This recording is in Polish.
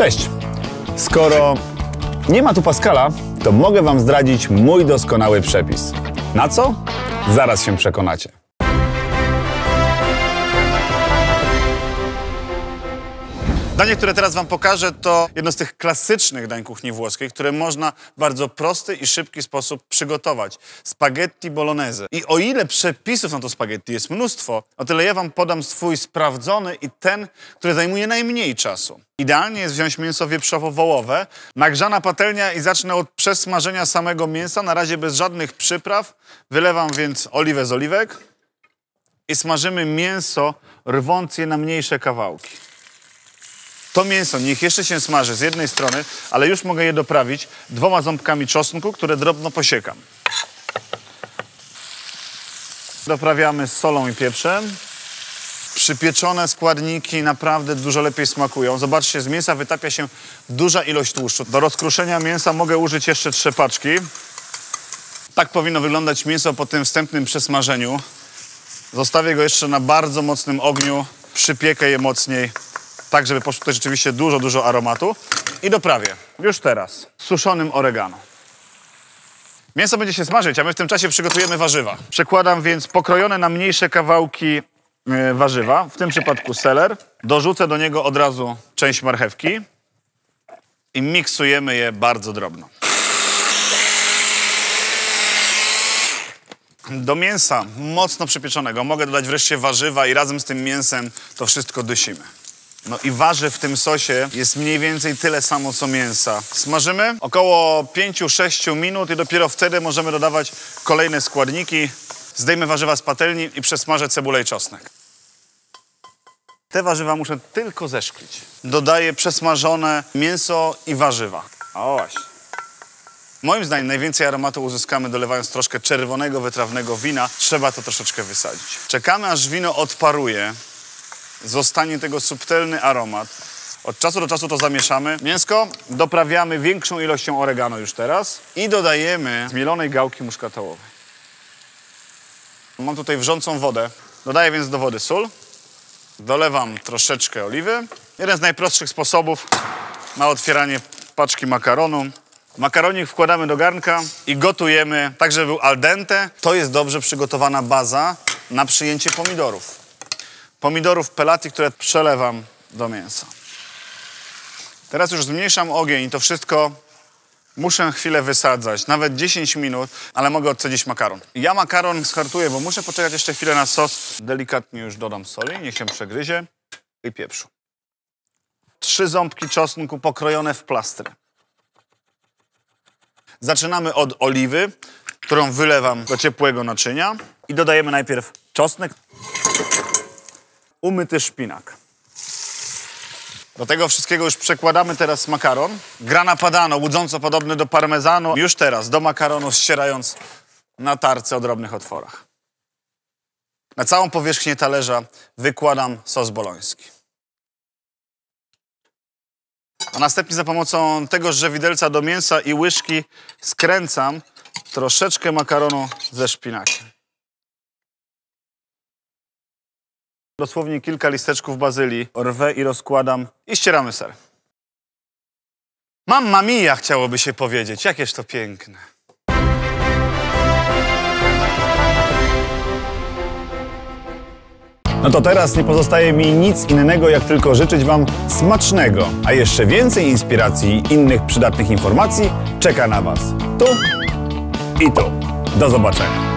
Cześć! Skoro nie ma tu Pascala, to mogę wam zdradzić mój doskonały przepis. Na co? Zaraz się przekonacie. Danie, które teraz wam pokażę, to jedno z tych klasycznych dań kuchni włoskiej, które można w bardzo prosty i szybki sposób przygotować. Spaghetti bolognese. I o ile przepisów na to spaghetti jest mnóstwo, o tyle ja wam podam swój sprawdzony i ten, który zajmuje najmniej czasu. Idealnie jest wziąć mięso wieprzowo-wołowe, nagrzana patelnia i zacznę od przesmażenia samego mięsa, na razie bez żadnych przypraw. Wylewam więc oliwę z oliwek i smażymy mięso, rwąc je na mniejsze kawałki. To mięso niech jeszcze się smaży z jednej strony, ale już mogę je doprawić 2 ząbkami czosnku, które drobno posiekam. Doprawiamy z solą i pieprzem. Przypieczone składniki naprawdę dużo lepiej smakują. Zobaczcie, z mięsa wytapia się duża ilość tłuszczu. Do rozkruszenia mięsa mogę użyć jeszcze trzepaczki. Tak powinno wyglądać mięso po tym wstępnym przesmażeniu. Zostawię go jeszcze na bardzo mocnym ogniu, przypiekę je mocniej, tak żeby poszło tutaj rzeczywiście dużo aromatu. I doprawię już teraz suszonym oregano. Mięso będzie się smażyć, a my w tym czasie przygotujemy warzywa. Przekładam więc pokrojone na mniejsze kawałki warzywa, w tym przypadku seler. Dorzucę do niego od razu część marchewki i miksujemy je bardzo drobno. Do mięsa mocno przypieczonego mogę dodać wreszcie warzywa i razem z tym mięsem to wszystko dusimy. No i warzyw w tym sosie jest mniej więcej tyle samo co mięsa. Smażymy około 5-6 minut i dopiero wtedy możemy dodawać kolejne składniki. Zdejmę warzywa z patelni i przesmażę cebulę i czosnek. Te warzywa muszę tylko zeszklić. Dodaję przesmażone mięso i warzywa. O właśnie. Moim zdaniem najwięcej aromatu uzyskamy dolewając troszkę czerwonego, wytrawnego wina. Trzeba to troszeczkę wysadzić. Czekamy aż wino odparuje. Zostanie tego subtelny aromat. Od czasu do czasu to zamieszamy. Mięsko doprawiamy większą ilością oregano już teraz i dodajemy zmielonej gałki muszkatołowej. Mam tutaj wrzącą wodę. Dodaję więc do wody sól. Dolewam troszeczkę oliwy. Jeden z najprostszych sposobów na otwieranie paczki makaronu. Makaronik wkładamy do garnka i gotujemy tak, żeby był al dente. To jest dobrze przygotowana baza na przyjęcie pomidorów. Pomidorów pelati, które przelewam do mięsa. Teraz już zmniejszam ogień i to wszystko muszę chwilę wysadzać, nawet 10 minut, ale mogę odcedzić makaron. Ja makaron skartuję, bo muszę poczekać jeszcze chwilę na sos. Delikatnie już dodam soli, niech się przegryzie i pieprzu. 3 ząbki czosnku pokrojone w plastry. Zaczynamy od oliwy, którą wylewam do ciepłego naczynia i dodajemy najpierw czosnek. Umyty szpinak. Do tego wszystkiego już przekładamy teraz makaron. Grana padano, łudząco podobny do parmezanu. Już teraz do makaronu ścierając na tarce o drobnych otworach. Na całą powierzchnię talerza wykładam sos boloński. A następnie za pomocą tegoż widelca do mięsa i łyżki skręcam troszeczkę makaronu ze szpinakiem. Dosłownie kilka listeczków bazylii rwę i rozkładam i ścieramy ser. Mamma mia, chciałoby się powiedzieć. Jakież to piękne. No to teraz nie pozostaje mi nic innego, jak tylko życzyć wam smacznego, a jeszcze więcej inspiracji i innych przydatnych informacji czeka na was tu i tu. Do zobaczenia.